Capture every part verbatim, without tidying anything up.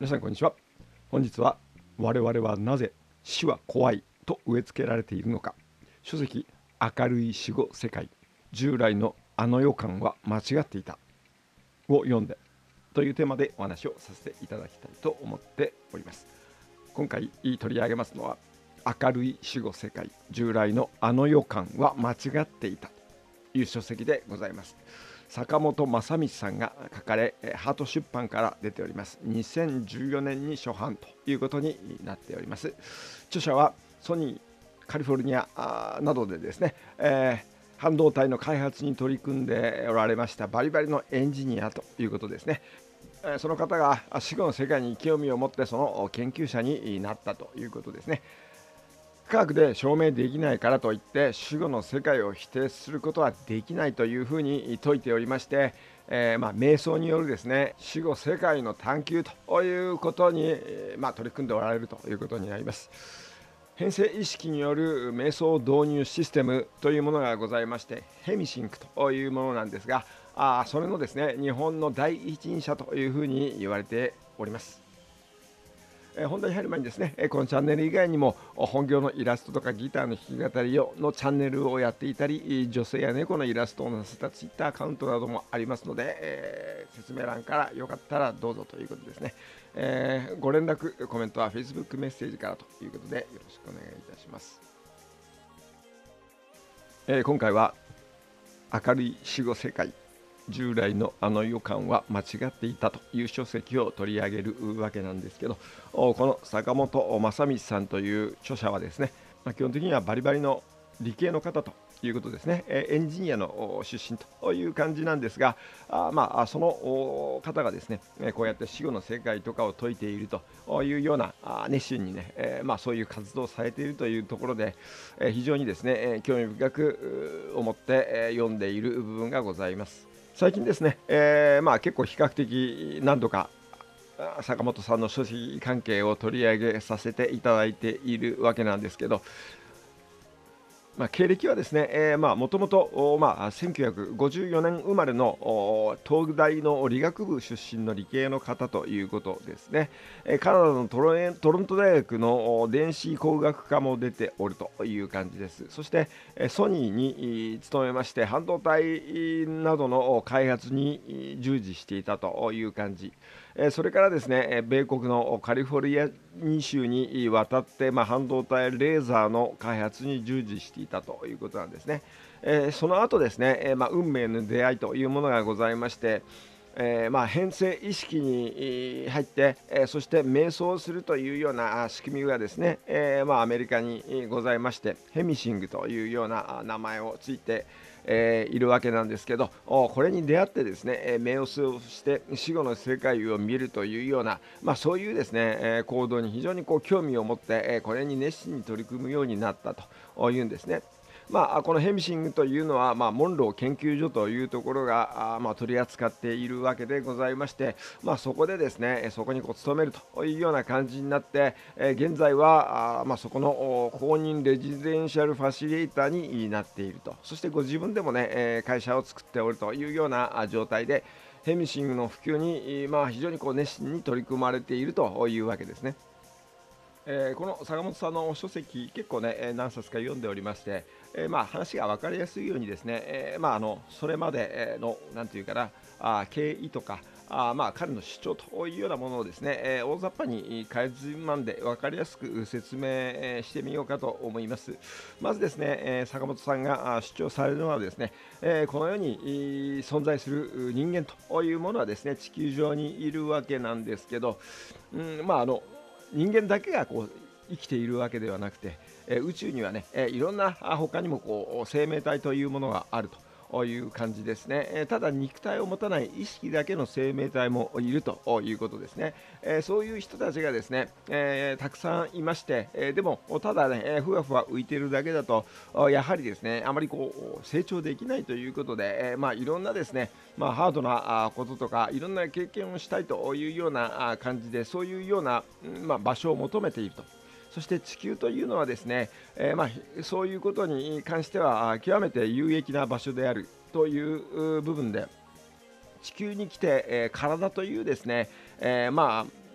皆さんこんにちは。本日は我々はなぜ死は怖いと植え付けられているのか、書籍明るい死後世界、従来のあの予感は間違っていたを読んでというテーマでお話をさせていただきたいと思っております。今回取り上げますのは明るい死後世界、従来のあの予感は間違っていたという書籍でございます。坂本正道さんが書かれ、ハート出版から出ております。にせんじゅうよねんに初版ということになっております。著者はソニー、カリフォルニアなどでですね、えー、半導体の開発に取り組んでおられましたバリバリのエンジニアということですね。その方が死後の世界に興味を持ってその研究者になったということですね。科学で証明できないからといって死後の世界を否定することはできないというふうに説いておりまして、えー、まあ瞑想によるですね死後世界の探求ということに、まあ、取り組んでおられるということになります。変性意識による瞑想導入システムというものがございまして、ヘミシンクというものなんですが、あそれのですね日本の第一人者というふうに言われております。本題に入る前にですね、このチャンネル以外にも本業のイラストとかギターの弾き語りをのチャンネルをやっていたり、女性や猫のイラストを載せたツイッターアカウントなどもありますので、えー、説明欄からよかったらどうぞということですね。えー、ご連絡、コメントは Facebook メッセージからということでよろしくお願いいたします。えー、今回は明るい死後世界、従来のあの予感は間違っていたという書籍を取り上げるわけなんですけど、この坂本正道さんという著者はですね、基本的にはバリバリの理系の方ということですね。エンジニアの出身という感じなんですが、あまあ、その方がですねこうやって死後の世界とかを説いているというような熱心にね、えー、まあ、そういう活動をされているというところで、えー、非常にですね興味深く思って読んでいる部分がございます。最近ですね、えーまあ、結構比較的何度か坂本さんの書籍関係を取り上げさせていただいているわけなんですけど、まあ、経歴はですね、えー、まあもともと、まあ、せんきゅうひゃくごじゅうよねん生まれの東大の理学部出身の理系の方ということですね。えー、カナダのトロエントロント大学の電子工学科も出ておるという感じです。そして、えー、ソニーに勤めまして半導体などの開発に従事していたという感じ。それからですね、米国のカリフォルニア州に渡って、まあ、半導体レーザーの開発に従事していたということなんですね。えー、その後ですね、えーまあ、運命の出会いというものがございまして、えーまあ、変性意識に入って、えー、そして瞑想するというような仕組みがですね、えーまあ、アメリカにございまして、ヘミシングというような名前をついて、えー、いるわけなんですけど、これに出会ってですね瞑想して死後の世界を見るというような、まあ、そういうですね行動に非常にこう興味を持ってこれに熱心に取り組むようになったというんですね。まあ、このヘミシングというのは、まあ、モンロー研究所というところがあ、まあ、取り扱っているわけでございまして、まあ、そこでですねそこにこう勤めるというような感じになって、えー、現在はあ、まあ、そこの公認レジデンシャルファシリエイターになっていると。そしてご自分でもね、えー、会社を作っておるというような状態でヘミシングの普及に、まあ、非常にこう熱心に取り組まれているというわけですね。えー、この坂本さんの書籍結構ね何冊か読んでおりまして、えー、まあ話が分かりやすいようにですね、えー、まああのそれまでのなんていうかなあ経緯とかあまあ彼の主張というようなものをですね、えー、大雑把にかいつまんで分かりやすく説明してみようかと思います。まずですね、えー、坂本さんが主張されるのはですね、えー、この世に存在する人間というものはですね地球上にいるわけなんですけど、うん、まああの人間だけがこう生きているわけではなくて、えー宇宙にはね、えーいろんなあ他にもこう生命体というものがあるという感じですね。えーただ肉体を持たない意識だけの生命体もいるということですね。えーそういう人たちがですね、えーたくさんいまして、えーでもただね、えーふわふわ浮いているだけだとやはりですねあまりこう成長できないということで、えーまあいろんなですねまあ、ハードなあこととかいろんな経験をしたいというようなあ感じでそういうような、うんまあ、場所を求めていると。そして地球というのはですね、えーまあ、そういうことに関してはあ極めて有益な場所であるという部分で地球に来て、えー体というですね、えーまあ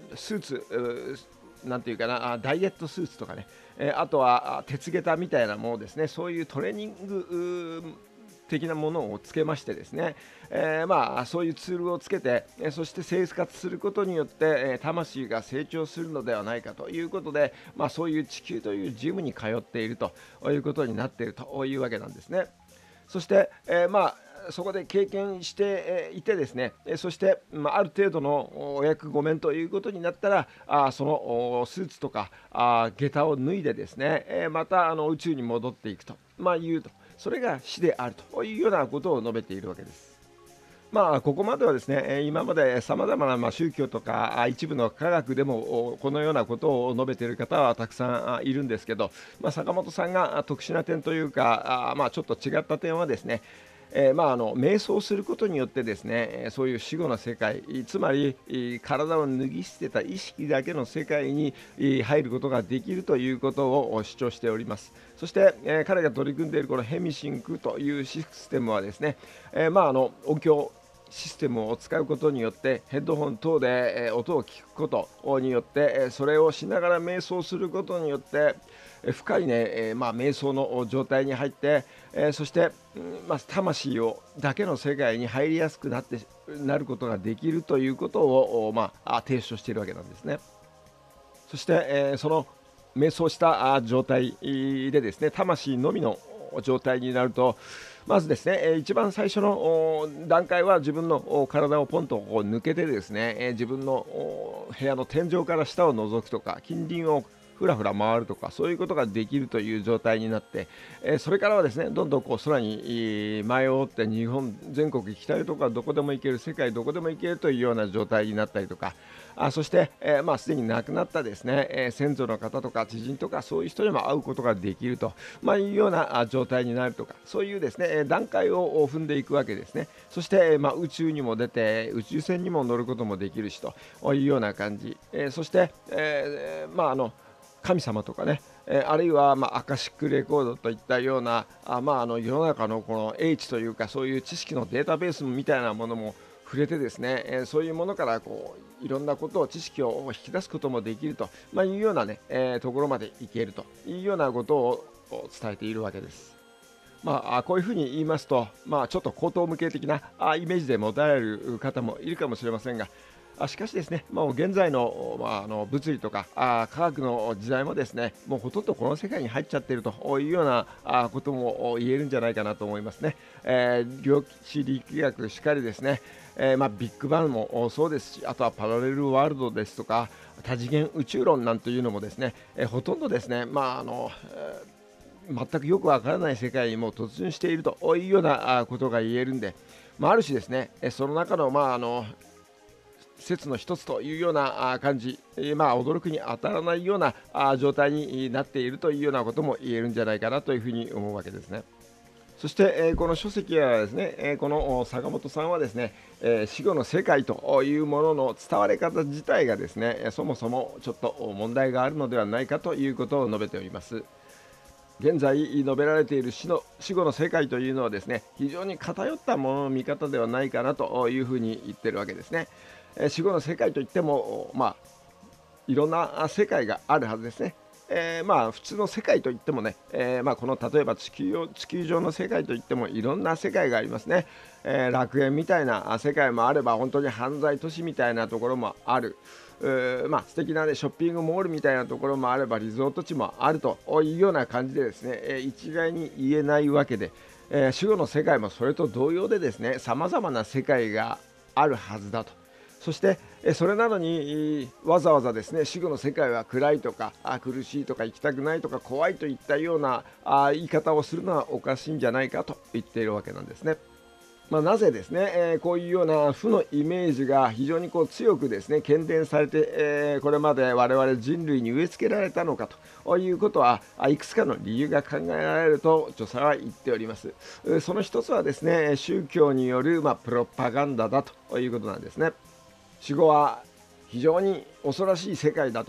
スーツなんていうかな、ダイエットスーツとかね、えあとは鉄下駄みたいなものですね、そういうトレーニング的なものをつけましてですね、えー、まあそういうツールをつけて、えそして生活することによって、え魂が成長するのではないかということで、まあ、そういう地球というジムに通っているということになっているというわけなんですね。そして、えー、まあそこで経験していてですね、そして、まあ、ある程度のお役御免ということになったら、あそのスーツとかあ下駄を脱いでですね、またあの宇宙に戻っていくと、まあ、いうと、それが死であるというようなことを述べているわけです。まあ、ここまではですね、今までさまざまなまあ宗教とか一部の科学でもこのようなことを述べている方はたくさんいるんですけど、まあ、坂本さんが特殊な点というか、まあ、ちょっと違った点はですね、えー、まああの瞑想することによってですね、そういう死後の世界、つまり体を脱ぎ捨てた意識だけの世界に入ることができるということを主張しております。そして、えー、彼が取り組んでいるこのヘミシンクというシステムはですね、えー、まああの音響システムを使うことによってヘッドホン等で音を聞くことによってそれをしながら瞑想することによって深いね、まあ、瞑想の状態に入ってそして、まあ、魂をだけの世界に入りやすくなってなることができるということを、まあ、提唱しているわけなんですね。そしてその瞑想した状態でですね、魂のみの状態になると、まずですね、一番最初の段階は自分の体をポンとこう抜けてですね、自分の部屋の天井から下を覗くとか、近隣をふらふら回るとか、そういうことができるという状態になって、それからはですね、どんどんこう空に舞い覆って日本全国行きたいとか、どこでも行ける、世界どこでも行けるというような状態になったりとか、あそして、えー、まあすでに亡くなったですね、えー、先祖の方とか知人とかそういう人にも会うことができると、まあ、いうような状態になるとか、そういうですね段階を踏んでいくわけですね。そして、まあ、宇宙にも出て宇宙船にも乗ることもできるしというような感じ、えー、そして、えー、まああの神様とかね、えー、あるいは、まあ、アカシックレコードといったようなあ、まあ、あの世の中のこの英知というかそういう知識のデータベースみたいなものも触れてですね、えー、そういうものからこういろんなことを知識を引き出すこともできると、まあ、いうようなね、えー、ところまでいけるというようなことを伝えているわけです。まあ、こういうふうに言いますと、まあ、ちょっと口頭無形的なあイメージで持たれる方もいるかもしれませんが、あしかしですね、もう現在の、まあ、あの物理とかあ科学の時代もですね、もうほとんどこの世界に入っちゃっているというようなあことも言えるんじゃないかなと思いますね。えー、量子力学しかりですね、えーまあ、ビッグバンもそうですし、あとはパラレルワールドですとか多次元宇宙論なんていうのもですね、えー、ほとんどですね、まああのえー全くよくわからない世界にも突入しているというようなことが言えるんで、まあ、ある種ですね、その中の,、まあ、あの説の一つというような感じ、まあ、驚くに当たらないような状態になっているというようなことも言えるんじゃないかなというふうに思うわけですね。そして、この書籍はですね、この坂本さんはですね、死後の世界というものの伝わり方自体がですね、そもそもちょっと問題があるのではないかということを述べております。現在述べられている死の死後の世界というのはですね、非常に偏ったものの見方ではないかなというふうに言ってるわけですね。死後の世界といっても、まあ、いろんな世界があるはずですね。えー、まあ普通の世界といってもね、えー、まあこの例えば地球地球上の世界といってもいろんな世界がありますね。えー、楽園みたいな世界もあれば、本当に犯罪都市みたいなところもある。まあ素敵な、ね、ショッピングモールみたいなところもあれば、リゾート地もあるというような感じでですね、えー、一概に言えないわけで、えー、死後の世界もそれと同様でですね、様々な世界があるはずだと。そしてそれなのにわざわざですね、死後の世界は暗いとか苦しいとか行きたくないとか怖いといったような言い方をするのはおかしいんじゃないかと言っているわけなんですね。まあ、なぜですね、えー、こういうような負のイメージが非常にこう強くですね喧伝されて、えー、これまで我々人類に植え付けられたのかということはいくつかの理由が考えられると著者は言っております。その一つはですね、宗教による、まあ、プロパガンダだということなんですね。死後は非常に恐ろしい世界だと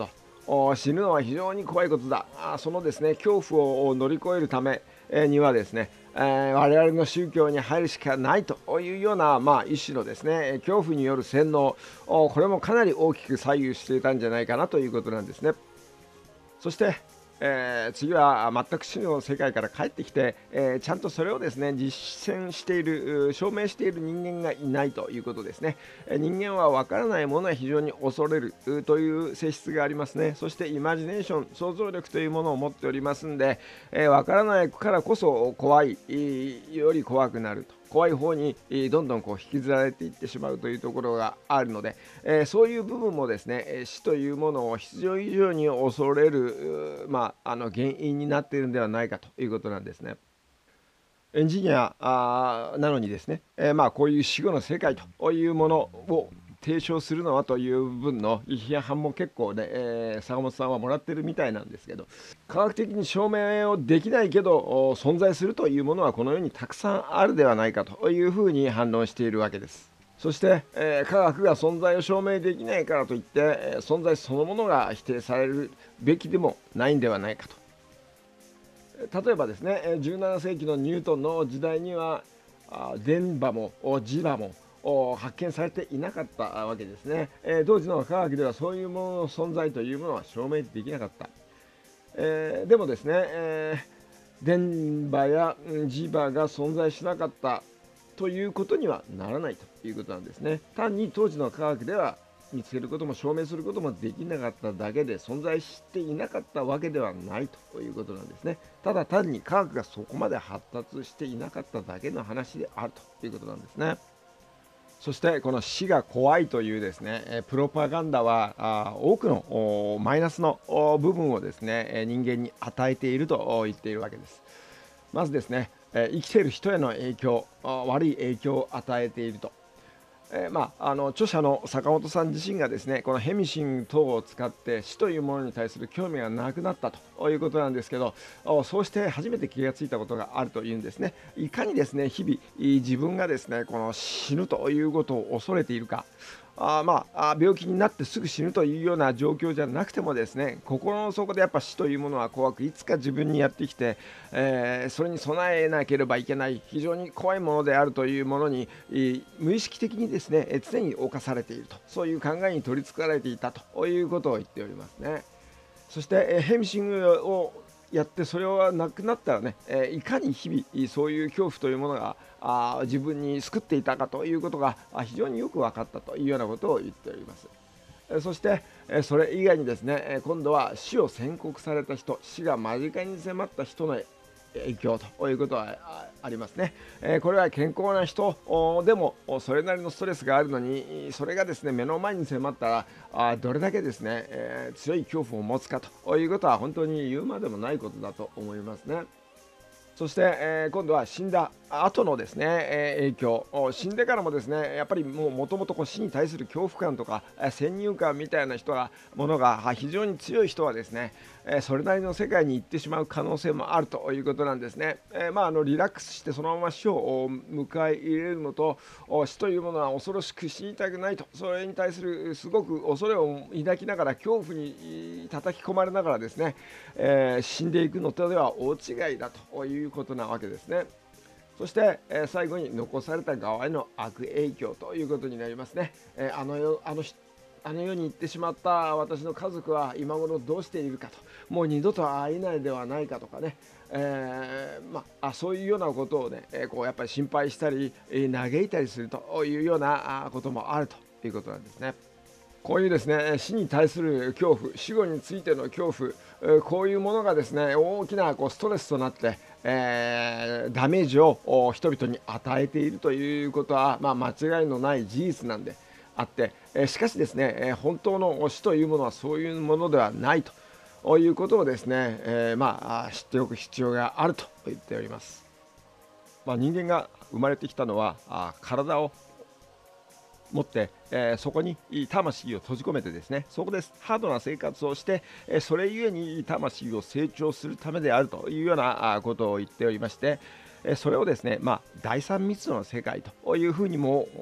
お死ぬのは非常に怖いことだ。あそのですね恐怖を乗り越えるためにはですね、えー、我々の宗教に入るしかないというような、まあ、一種のですね恐怖による洗脳、これもかなり大きく左右していたんじゃないかなということなんですね。そして、えー、次は全く死の世界から帰ってきて、えー、ちゃんとそれをですね実践している、証明している人間がいないということですね。えー、人間は分からないものは非常に恐れるという性質がありますね。そしてイマジネーション、想像力というものを持っておりますんで、えー、分からないからこそ怖いより怖くなると。怖い方にどんどんこう引きずられていってしまうというところがあるので、えー、そういう部分もですね死というものを必要以上に恐れる、まあ、あの原因になっているのではないかということなんですね。エンジニアあなのにですね、えー、まあこういう死後の世界というものを提唱するのはという分の批判も結構ね、えー、坂本さんはもらってるみたいなんですけど、科学的に証明をできないけど存在するというものはこの世にたくさんあるではないかというふうに反論しているわけです。そして、えー、科学が存在を証明できないからといって、えー、存在そのものが否定されるべきでもないんではないかと。例えばですねじゅうなな世紀のニュートンの時代には電波も磁場も発見されていなかったわけですね。当時の科学ではそういうものの存在というものは証明できなかった。えー、でもですね、えー、電波や磁場が存在しなかったということにはならないということなんですね。単に当時の科学では見つけることも証明することもできなかっただけで存在していなかったわけではないということなんですね。ただ単に科学がそこまで発達していなかっただけの話であるということなんですね。そしてこの死が怖いというですねプロパガンダは多くのマイナスの部分をですね人間に与えていると言っているわけです。まずですね生きている人への影響、悪い影響を与えていると。えーまあ、あの著者の坂本さん自身がですねこのヘミシン等を使って死というものに対する興味がなくなったということなんですけど、そうして初めて気がついたことがあるというんですね。いかにですね日々自分がですねこの死ぬということを恐れているか、あまあ病気になってすぐ死ぬというような状況じゃなくてもですね心の底でやっぱ死というものは怖くいつか自分にやってきて、えー、それに備えなければいけない非常に怖いものであるというものに無意識的にですね常に侵されていると、そういう考えに取りつかれていたということを言っておりますね。そしてヘミシングをやってそれはなくなったらね、えいかに日々そういう恐怖というものがあ自分に救っていたかということが非常によく分かったというようなことを言っております。そしてそれ以外にですね今度は死を宣告された人、死が間近に迫った人の影響ということはありますね。これは健康な人でもそれなりのストレスがあるのに、それがですね目の前に迫ったらどれだけですね強い恐怖を持つかということは本当に言うまでもないことだと思いますね。そして、えー、今度は死んだ後のですね、えー、影響、死んでからもですねやっぱりもともと死に対する恐怖感とか先入観みたいな人がものが非常に強い人はですね、えー、それなりの世界に行ってしまう可能性もあるということなんですね。えーまあ、あのリラックスしてそのまま死を迎え入れるのと、死というものは恐ろしく死にたくないと、それに対するすごく恐れを抱きながら恐怖に叩き込まれながらですね、えー、死んでいくのとでは大違いだということなわけですね。そして、えー、最後に残された側への悪影響ということになりますね。えー、あの世あのあの世に行ってしまった私の家族は今頃どうしているかと、もう二度と会えないではないかとかね、えーまあ、そういうようなことをね、えー、こうやっぱり心配したり、えー、嘆いたりするというようなこともあるということなんですね。こういうですね死に対する恐怖、死後についての恐怖、こういうものがですね大きなこうストレスとなって、えー、ダメージを人々に与えているということは、まあ、間違いのない事実なんであって、えー、しかしですね本当の死というものはそういうものではないということをですね、えー、まあ知っておく必要があると言っております。まあ、人間が生まれてきたのはあ体を持って、えー、そこに魂を閉じ込めてですねそこでハードな生活をして、えー、それゆえに魂を成長するためであるというようなことを言っておりまして、えー、それをですね、まあ、第三密度の世界というふうにも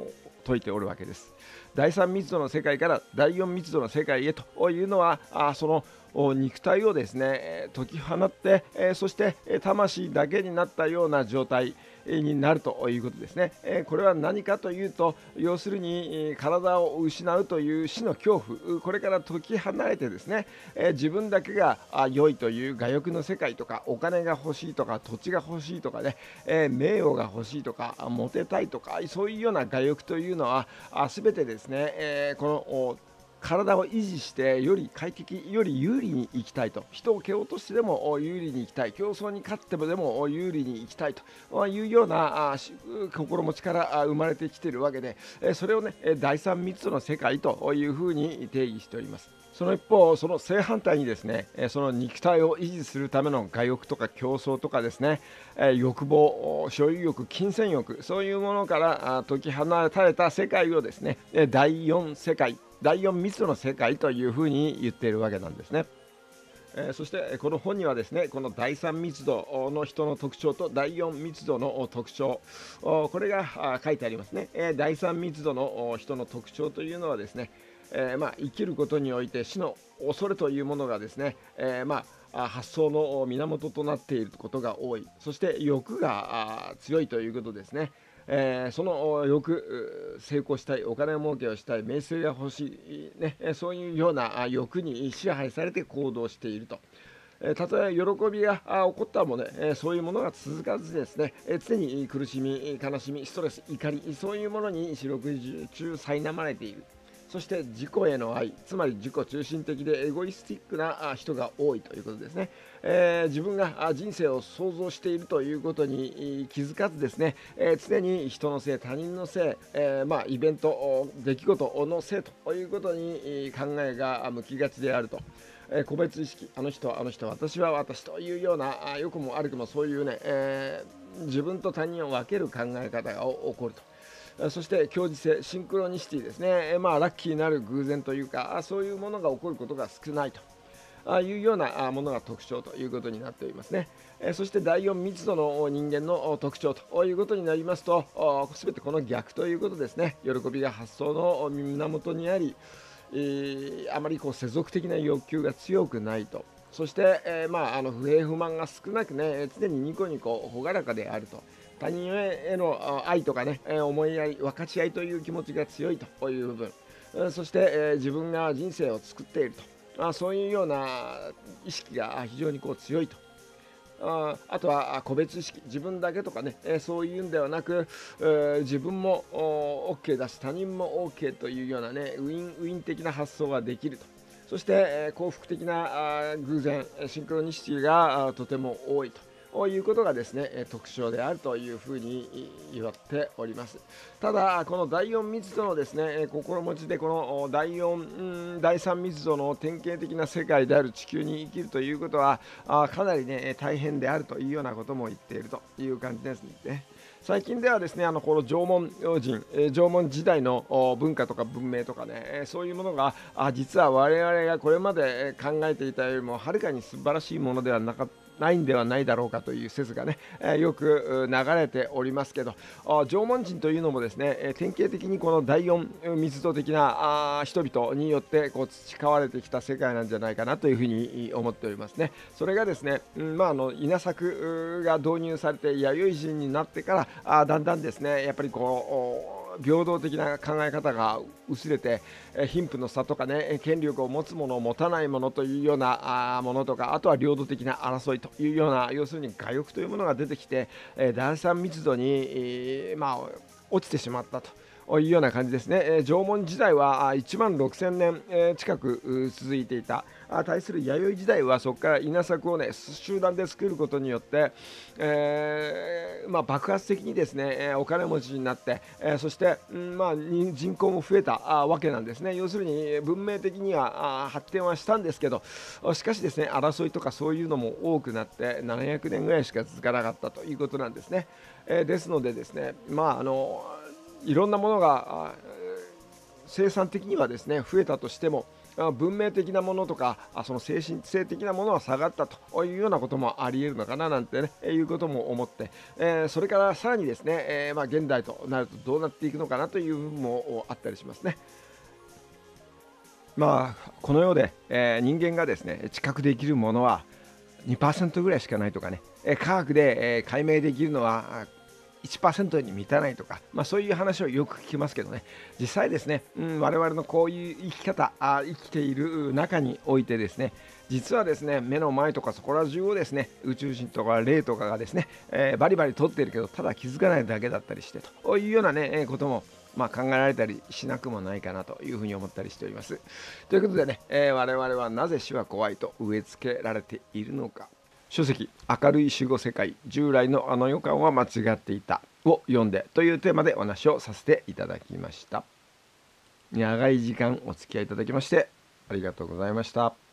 説いておるわけです。第三密度の世界から第四密度の世界へというのは、あその肉体をですね解き放って、そして魂だけになったような状態になるということですね。これは何かというと、要するに体を失うという死の恐怖、これから解き放れてですね、自分だけが良いという我欲の世界とか、お金が欲しいとか、土地が欲しいとかね、名誉が欲しいとか、モテたいとか、そういうような我欲というのは全てですね、この体を維持してより快適、より有利に生きたいと、人を蹴落としてでも有利に生きたい、競争に勝ってもでも有利に生きたいというような心持ちから生まれてきているわけで、それをね第三密度の世界というふうに定義しております。その一方、その正反対にですね、その肉体を維持するための我欲とか競争とかですね、欲望、所有欲、金銭欲、そういうものから解き放たれた世界をですね、第四世界、第四密度の世界というふうに言っているわけなんですね。えー、そしてこの本にはですね、この第三密度の人の特徴と第四密度の特徴、これが書いてありますね。えー、第三密度の人の特徴というのはですね、えーまあ、生きることにおいて死の恐れというものがですね、えーまあ、発想の源となっていることが多い。そして欲が強いということですね。えー、その欲、成功したい、お金儲けをしたい、名声が欲しい、ね、そういうような欲に支配されて行動していると。たとえ喜びが起こったもね、そういうものが続かずですね、常に苦しみ、悲しみ、ストレス、怒り、そういうものに四六時中苛まれている。そして自己への愛、つまり自己中心的でエゴイスティックな人が多いということですね。えー、自分が人生を想像しているということに気づかずですね、えー、常に人のせい、他人のせい、えーまあ、イベント、出来事のせいということに考えが向きがちであると。えー、個別意識、あの人はあの人、私は私というような、よくも悪くもそういうね、えー、自分と他人を分ける考え方が起こると。そして共時性、シンクロニシティですね、まあ、ラッキーなる偶然というか、そういうものが起こることが少ないというようなものが特徴ということになっておりますね。そしてだいよん密度の人間の特徴ということになりますと、すべてこの逆ということですね。喜びが発想の源にあり、えー、あまりこう世俗的な欲求が強くないと。そして、えーまあ、あの不平不満が少なくね、常にニコニコ朗らかであると。他人への愛とかね、思いやり、分かち合いという気持ちが強いという部分、そして自分が人生を作っていると、そういうような意識が非常にこう強いと。ああとは個別意識、自分だけとかね、そういうんではなく、自分も OK だし、他人も OK というようなね、ウィンウィン的な発想ができると。そして幸福的な偶然、シンクロニシティがとても多いと。こういうことがですね特徴であるというふうに言われております。ただこのだいよん密度のですね心持ちでこのだいよん、だいさん密度の典型的な世界である地球に生きるということはかなりね大変であるというようなことも言っているという感じですね。最近ではですね、あのこの縄文人、縄文時代の文化とか文明とかね、そういうものが実は我々がこれまで考えていたよりもはるかに素晴らしいものではなかった。ないんではないだろうかという説がね、えー、よく流れておりますけど、縄文人というのもですね、えー、典型的にこのだいよん密度的なあ人々によってこう培われてきた世界なんじゃないかなというふうに思っておりますね。それがですね、うんまあ、あの稲作が導入されて弥生人になってからあだんだんですねやっぱりこう平等的な考え方が薄れて、え貧富の差とかね権力を持つ者を持たない者というようなあものとか、あとは領土的な争いというような要するに我欲というものが出てきて、えだいさん密度に、えー、まあ、落ちてしまったと。いうような感じですね。えー、縄文時代はいちまんろくせんねん、えー、近く続いていた。あ対する弥生時代はそこから稲作をね集団で作ることによって、えーまあ、爆発的にですね、えー、お金持ちになって、えー、そして、うんまあ、人口も増えたあわけなんですね。要するに文明的にはあ発展はしたんですけど、しかしですね争いとかそういうのも多くなってななひゃくねんぐらいしか続かなかったということなんですね。えー、ですのでですねまああのいろんなものが生産的にはですね増えたとしても、あ文明的なものとかあその精神性的なものは下がったというようなこともありえるのかななんてね、えーいうことも思って、えーそれからさらにですね、えーまあ、現代となるとどうなっていくのかなという部分もあったりしますね。まあ、この世で、えー人間がですね知覚できるものはにパーセントぐらいしかないとかね、えー科学で、えー解明できるのはあいちパーセントに満たないとか、まあ、そういう話をよく聞きますけどね、実際ですね、うん、我々のこういう生き方あ、生きている中においてですね、実はですね、目の前とかそこら中をですね、宇宙人とか霊とかがですね、えーバリバリ撮っているけど、ただ気づかないだけだったりして、というようなね、えーこともまあ、考えられたりしなくもないかなというふうに思ったりしております。ということでね、えー我々はなぜ死は怖いと植え付けられているのか。書籍「明るい死後世界従来のあの予感は間違っていた」を読んでというテーマでお話をさせていただきました。長い時間お付き合いいただきましてありがとうございました。